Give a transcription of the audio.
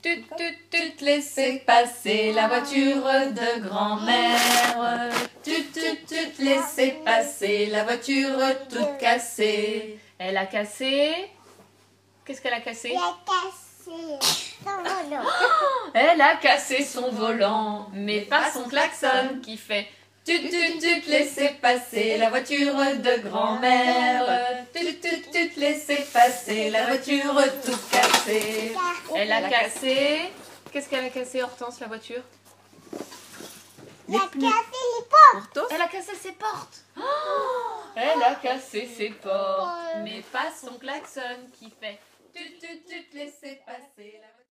Tut, tut, tut, laissez passer la voiture de grand-mère. Tut, tut, tut, laissez passer la voiture toute cassée. Elle a cassé... Qu'est-ce qu'elle a cassé? Elle a cassé son volant, mais pas son klaxon qui fait tut tut tut, laissez passer la voiture de grand-mère. Tut tut tut, laissez passer la voiture toute cassée. Elle a cassé... Qu'est-ce qu'elle a cassé, Hortense, la voiture? Elle a cassé les portes. Elle a cassé ses portes. Elle a cassé ses portes, mais pas son klaxon qui fait tut tut tut, laissez passer la voiture.